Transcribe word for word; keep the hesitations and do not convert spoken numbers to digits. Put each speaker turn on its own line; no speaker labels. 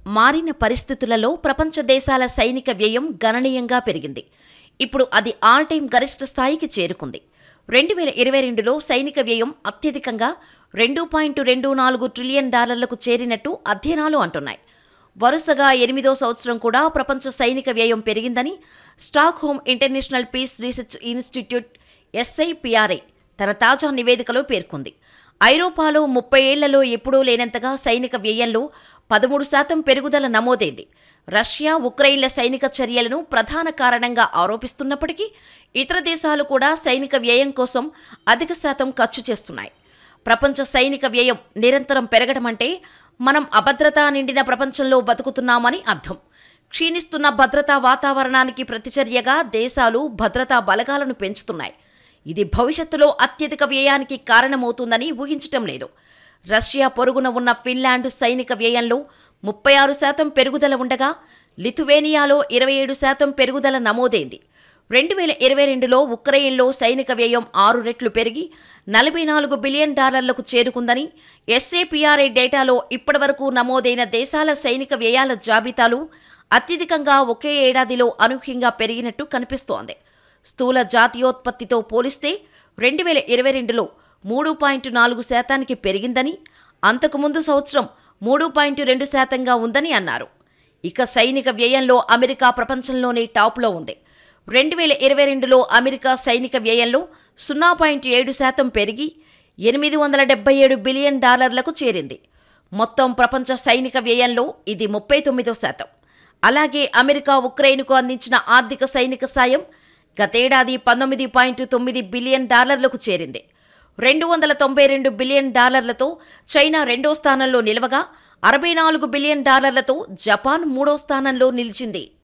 మారిన పరిస్థితులలో ప్రపంచ దేశాల సైనిక వ్యయం గణనీయంగా పెరిగింది. ఇప్పుడు అది ఆల్ టైమ్ గరిష్ట స్థాయికి చేరుకుంది. రెండు వేల ఇరవై రెండులో సైనిక వ్యయం అత్యధికంగా రెండు పాయింట్ రెండు నాలుగు ట్రిలియన్ డాలర్లకు చేరినట్టు అధ్యయనాలు అంటున్నాయి. వరుసగా ఎనిమిదో సంవత్సరం కూడా ప్రపంచ సైనిక వ్యయం పెరిగిందని Stockholm international peace research institute S I P R I తన తాజా నివేదికలో పేర్కొంది. ఐరోపాలో ముప్పై ఏళ్లలో ఎప్పుడూ లేనంతగా సైనిక వ్యయంలో పదమూడు శాతం పెరుగుదల నమోదైంది. రష్యా, ఉక్రెయిన్ల సైనిక చర్యలను ప్రధాన కారణంగా ఆరోపిస్తున్నప్పటికీ ఇతర దేశాలు కూడా సైనిక వ్యయం కోసం అధిక శాతం ఖర్చు చేస్తున్నాయి. ప్రపంచ సైనిక వ్యయం నిరంతరం పెరగడమంటే మనం అభద్రతా నిండిన ప్రపంచంలో బతుకుతున్నామని అర్థం. క్షీణిస్తున్న భద్రతా వాతావరణానికి ప్రతిచర్యగా దేశాలు భద్రతా బలగాలను పెంచుతున్నాయి. ఇది భవిష్యత్తులో అత్యధిక వ్యయానికి కారణమవుతుందని ఊహించటం లేదు. రష్యా పొరుగున ఉన్న ఫిన్లాండ్ సైనిక వ్యయంలో ముప్పై ఆరు శాతం పెరుగుదల ఉండగా లిథువేనియాలో ఇరవై ఏడు శాతం పెరుగుదల నమోదైంది. రెండు వేల ఇరవై రెండులో ఉక్రెయిన్లో సైనిక వ్యయం ఆరు రెట్లు పెరిగి నలభై నాలుగు బిలియన్ డాలర్లకు చేరుకుందని ఎస్ఏపిఆర్ఐ డేటాలో ఇప్పటివరకు నమోదైన దేశాల సైనిక వ్యయాల జాబితాలు అత్యధికంగా ఒకే ఏడాదిలో అనూహ్యంగా పెరిగినట్టు కనిపిస్తోంది. స్థూల జాతీయోత్పత్తితో పోలిస్తే రెండు వేల ఇరవై రెండులో మూడు పాయింట్ నాలుగు శాతానికి పెరిగిందని, అంతకుముందు సంవత్సరం మూడు పాయింట్ రెండు శాతంగా ఉందని అన్నారు. ఇక సైనిక వ్యయంలో అమెరికా ప్రపంచంలోనే టాప్లో ఉంది. రెండు వేల ఇరవై రెండులో అమెరికా సైనిక వ్యయంలో సున్నా పాయింట్ ఏడు శాతం పెరిగి ఎనిమిది వందల డెబ్బై ఏడు బిలియన్ డాలర్లకు చేరింది. మొత్తం ప్రపంచ సైనిక వ్యయంలో ఇది ముప్పై తొమ్మిదో శాతం. అలాగే అమెరికా ఉక్రెయిన్కు అందించిన ఆర్థిక సైనిక సాయం గతేడాది పంతొమ్మిది పాయింట్ తొమ్మిది బిలియన్ డాలర్లకు చేరింది. రెండు వందల తొంభై రెండు బిలియన్ డాలర్లతో చైనా రెండో స్థానంలో నిలవగా అరవై నాలుగు బిలియన్ డాలర్లతో జపాన్ మూడో స్థానంలో నిలిచింది.